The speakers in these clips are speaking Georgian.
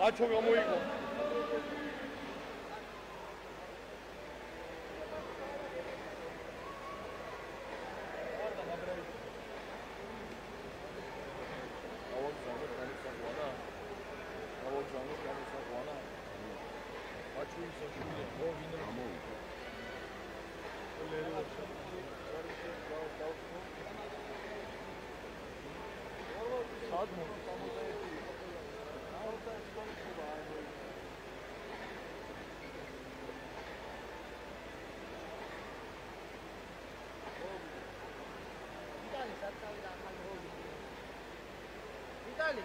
총이 안 보이고. Italy.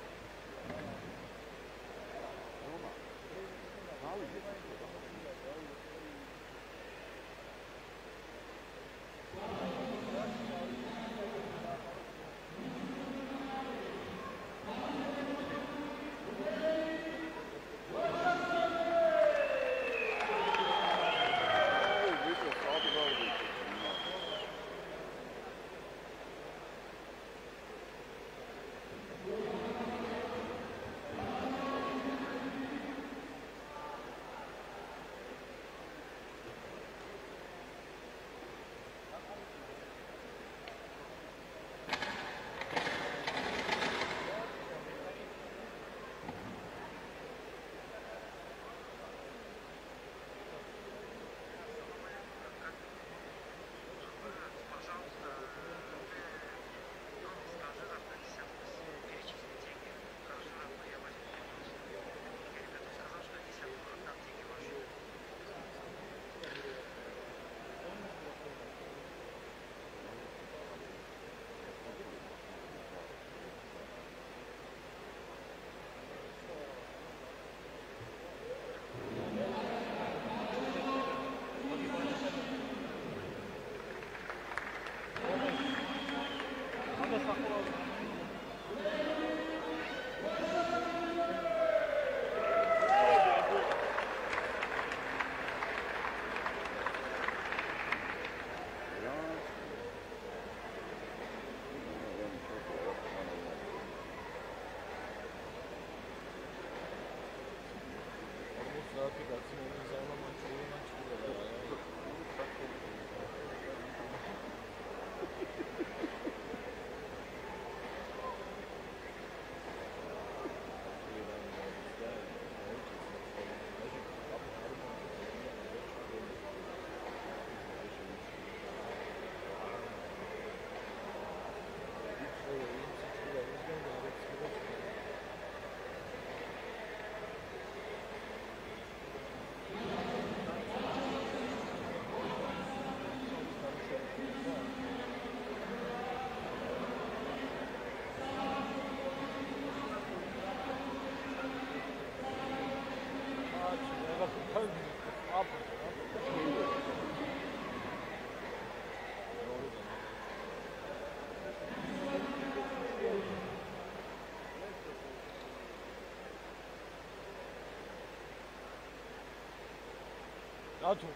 나도.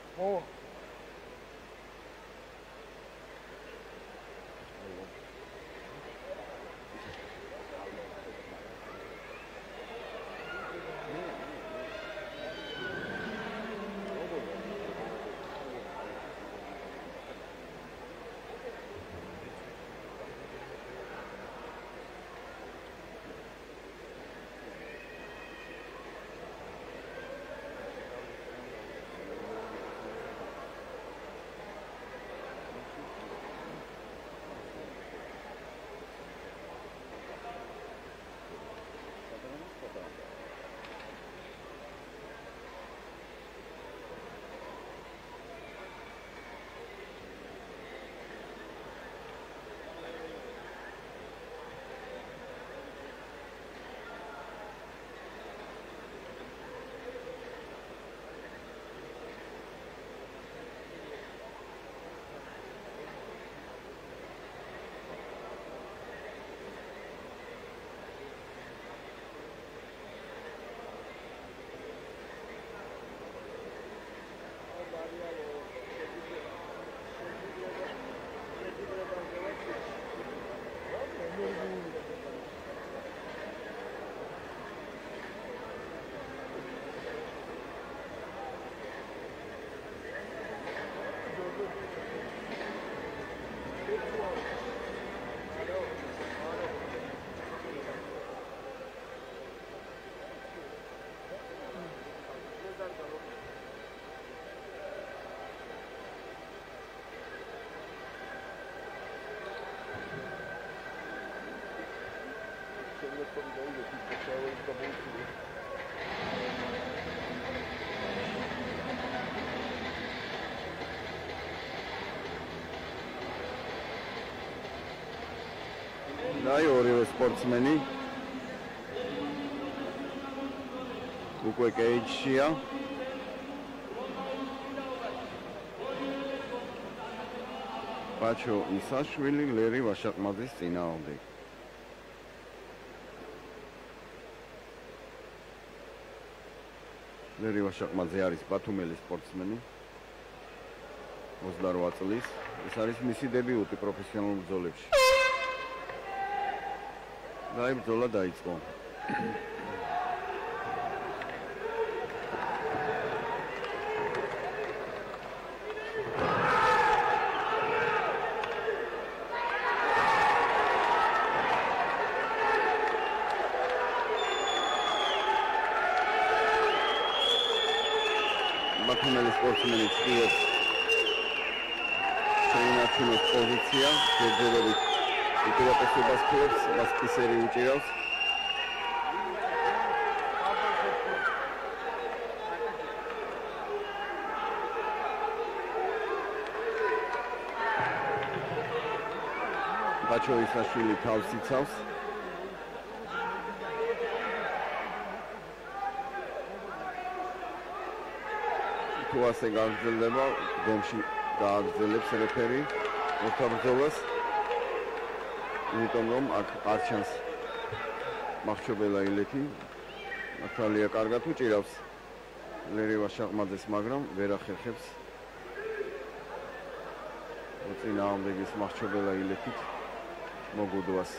და ორივე სპორტსმენი უკვე კეიჯშია. ბაჩო ისაშვილი ლერი ვაშაყმაძის წინააღმდეგ. ლერი ვაშაყმაძე არის ბათუმელი სპორტსმენი. 28 წლის. ეს არის მისი დებიუტი პროფესიონალურ ბრძოლებში. ბრძოლა დაიწყო. ბათუმელი სპორტსმენი ცდილობს შეინარჩუნოს პოზიცია, შეძლებებით უპირატესობას ფლობს, ბასკისერი უჭირავს. ბაჩო ისაშვილი თავს იცავს. თუ ასე გაგრძელდება, გომში გააგრძელებს რეფერი მოთაბრძოლას. იმიტომ რომ აქ არ ჩანს მახრჩობელა ილეთი. მართალია კარგად უჭირავს ლერი ვაშაყმაძეს, მაგრამ ვერ ახერხებს წინააღმდეგის მახრჩობელა ილეთით მოგუდვას.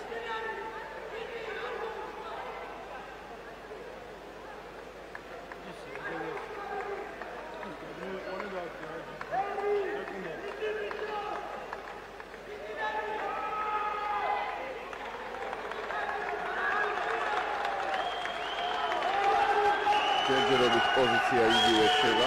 ჯერჯერობით პოზიცია იგივე ხდება.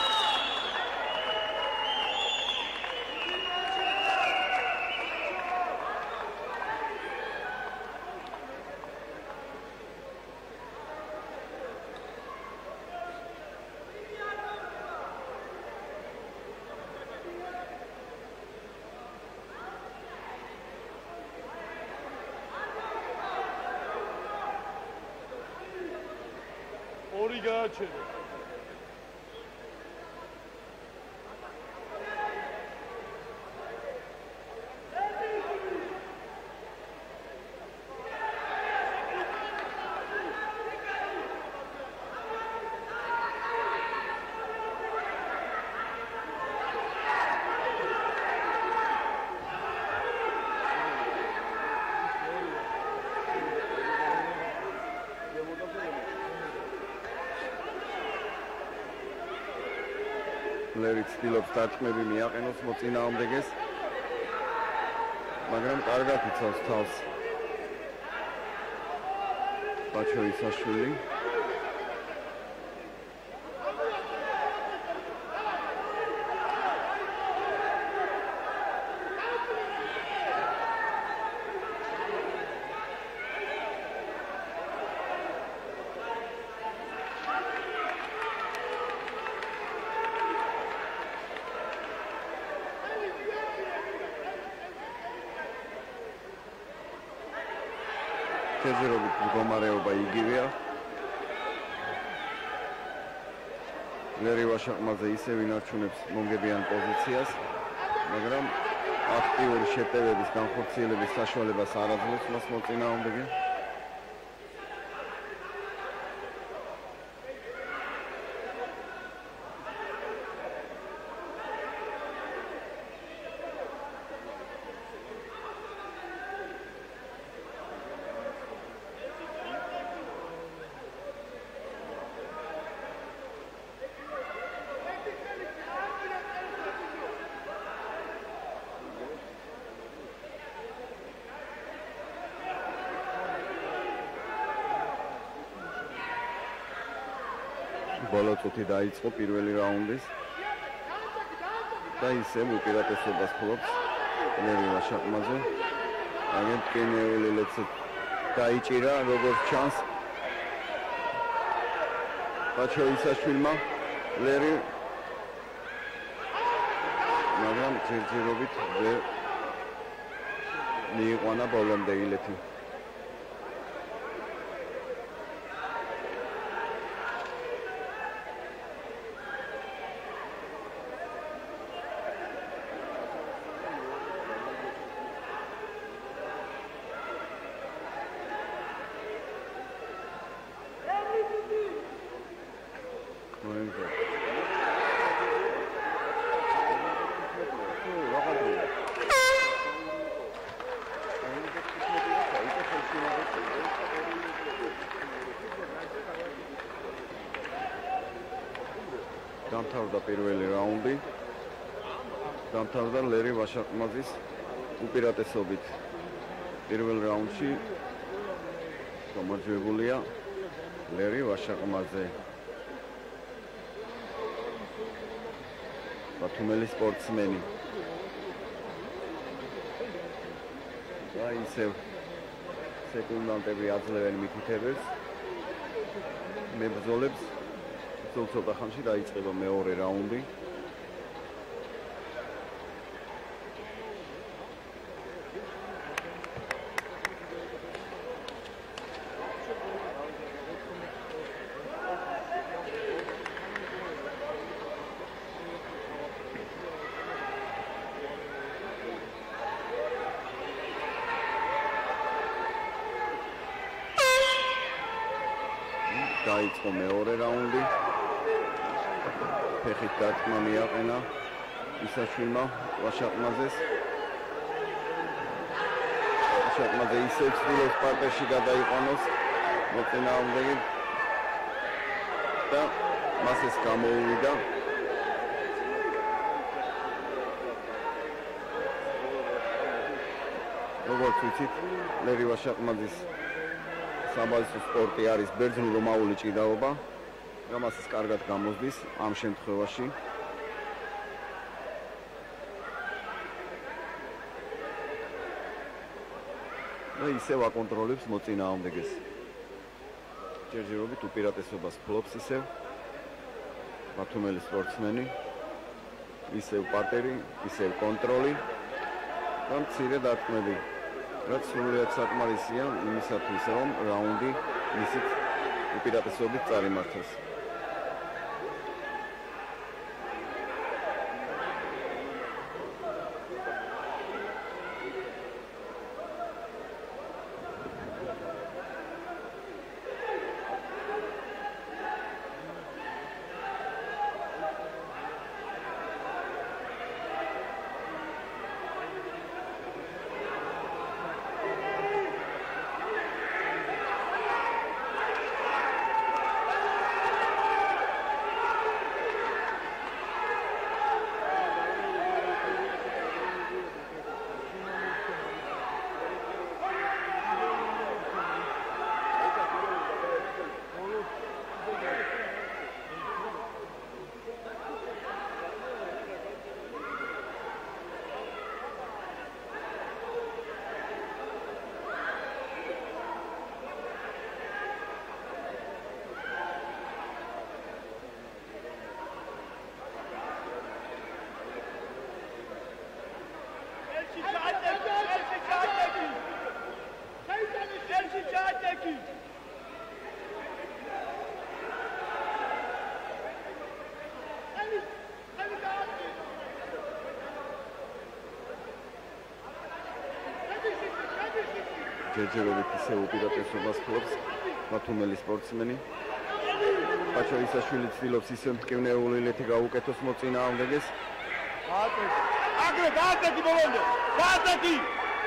ორი გააჩერე. ლერი ცდილობს დაჭმები მიაყენოს მოწინააღმდეგეს, მაგრამ კარგად იცავს თავს ბაჩო ისაშვილი. შეძლებებით მდგომარეობა იგივეა. ლერი ვაშაყმაძე ისევ ინარჩუნებს მომგებიან პოზიციას, მაგრამ აქტიური შეტევების განხორციელების საშუალებას არ აძლევს მას მოწინააღმდეგე. ბოლო წუთი დაიწყო პირველი რაუნდის და ისევ უპირატესობას ფლობს ლერი ვაშაყმაძე. აგент კენეულელეც დაიჭირა როგორც ჩანს ბაჩო ისაშვილმა ლერი, მაგრამ ჯერჯერობით მიიყვანა ბოლომდე ილეთი. დამთავრდა პირველი რაუნდი. დამთავრდა ლერი ვაშაყმაძის უპირატესობით. პირველ რაუნდში გამარჯვებულია ლერი ვაშაყმაძე. ბათუმელი სპორტსმენი. და ისევ სეკუნდანტები აძლევენ მითითებებს. მებრძოლებს ცოტა ხანში დაიწყება მეორე რაუნდი. დაიწყო მეორე რაუნდი. ფეხით დარტყმა მიაყენა ისაშვილმა ვაშაყმაძეს. ვაშაყმაძე ისევ ცდილობს პარტერში გადაიყვანოს მოწინააღმდეგე და მას ეს გამოუვიდა. როგორც ვიცით, ლერი ვაშაყმაძის საბაზო სპორტი არის ბერძნულ-რომაული ჭიდაობა. რამაც ის კარგად გამოსდის ამ შემთხვევაში. და ისევ აკონტროლებს მოწინააღმდეგეს. ჯერჯერობით უპირატესობას ფლობს ისევ ბათუმელი სპორტსმენი. ისევ პარტერი, ისევ კონტროლი და მცირე დარტყმები. რაც სრულიად საკმარისია იმისათვის, რომ რაუნდი ისიც უპირატესობით წარიმართოს. ჯერჯერობით ისევ უპირატესობას ფლობს ბათუმელი სპორტსმენი. პაჩო ისაშვილი ცდილობს ისევ მტკივნეული ილეთი გაუკეთოს მოწინააღმდეგეს. აგრე დაატაკი ბოლომდე. დაატაკი.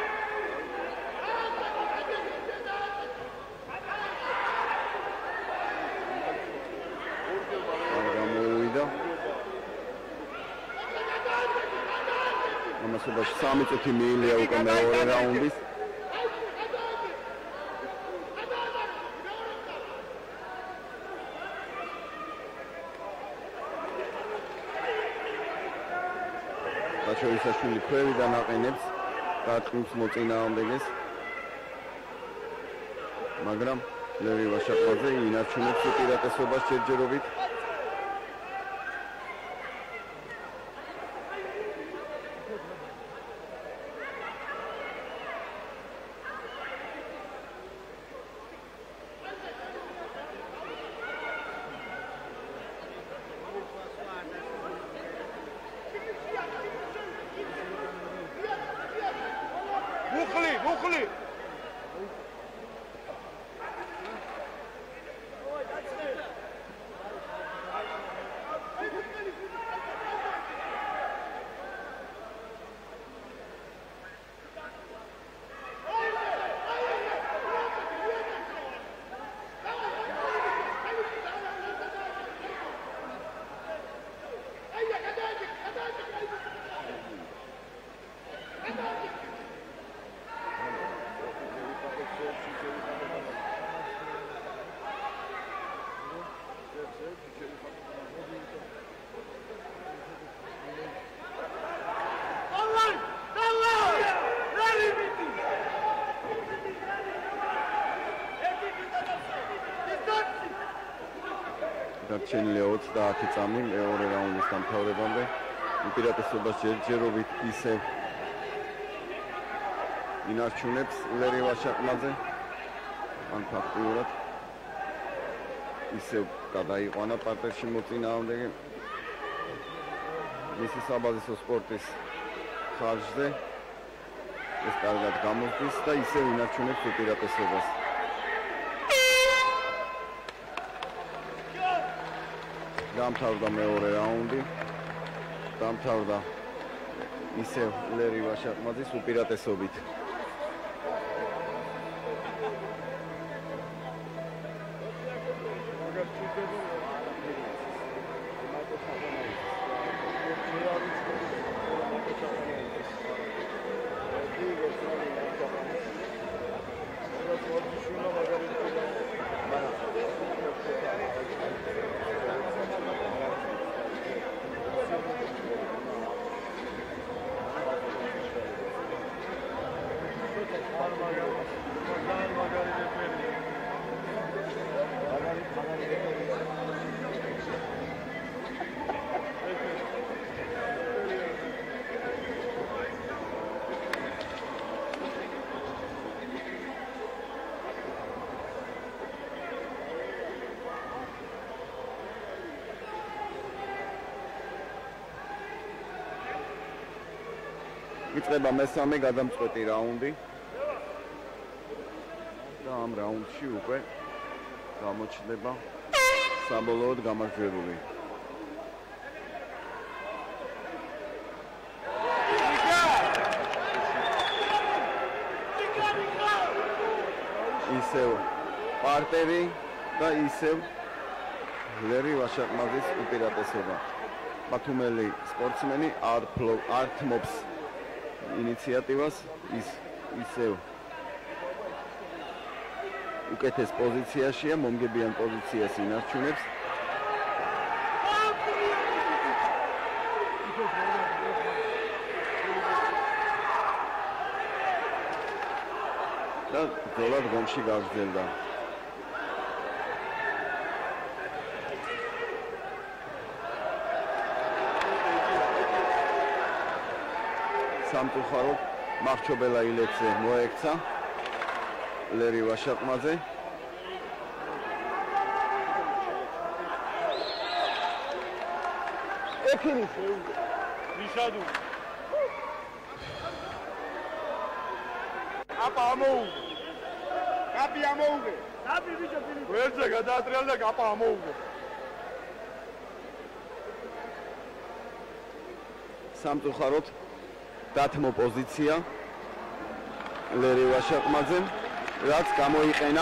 გამოუვიდა. ამასობაში 3 წუთი მიილია უკვე მეორე რაუნდის. ისაშვილი ქვევიდან აყენებს დარტყმის მოწინააღმდეგეს, მაგრამ ლერი ვაშაყმაძე ინარჩუნებს უპირატესობას ჯერჯერობით. დარჩენილია 30 წამი მეორე რაუნდის დამთავრებამდე. უპირატესობას ჯერჯერობით ისევ ინარჩუნებს ლერი ვაშაკმაძე. ან ფაქტიურად ისევ გადაიყვანა პარტერში მოწინააღმდეგე მისი საბაზისო სპორტის ხარჯზე. ეს კარგად გამოსდის და ისევ ინარჩუნებს უპირატესობას. დამთავრდა მეორე რაუნდი. დამთავრდა ისევ ლერი ვაშაკმაძის უპირატესობით. იწყება მესამე გადამწყვეტი რაუნდი და ამ რაუნდში უკვე გამოჩნდება საბოლოოდ გამარჯვებული. ისევ პარტერი და ისევ ლერი ვაშაკმაძის უპირატესობა. ბათუმელი სპორტსმენი არ თმობს ინიციატივას, ისევ უკეთეს პოზიციაშია, მომგებიან პოზიციას ინარჩუნებს. და ბრძოლა დგომში გაგრძელდა. სამწუხაროდ მახრჩობელა ილეთზე მოექცა ლერი ვაშაკმაძე. ექინის ვიშადუ აპა ამოუგე კაპი ამოუგე კაპი ბიჭო ფილიპ ვერზე გადაატრიალდა კაპა ამოუგე. სამწუხაროდ დათმო პოზიცია ლერი ვაშაკმაძემ, რაც გამოიყენა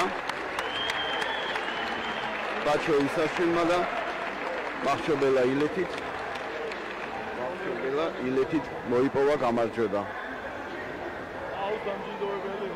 ბაჩო ისაშვილმა და მახრჩობელა ილეთით მოიპოვა გამარჯვება. აუ დამჯიდოებელი.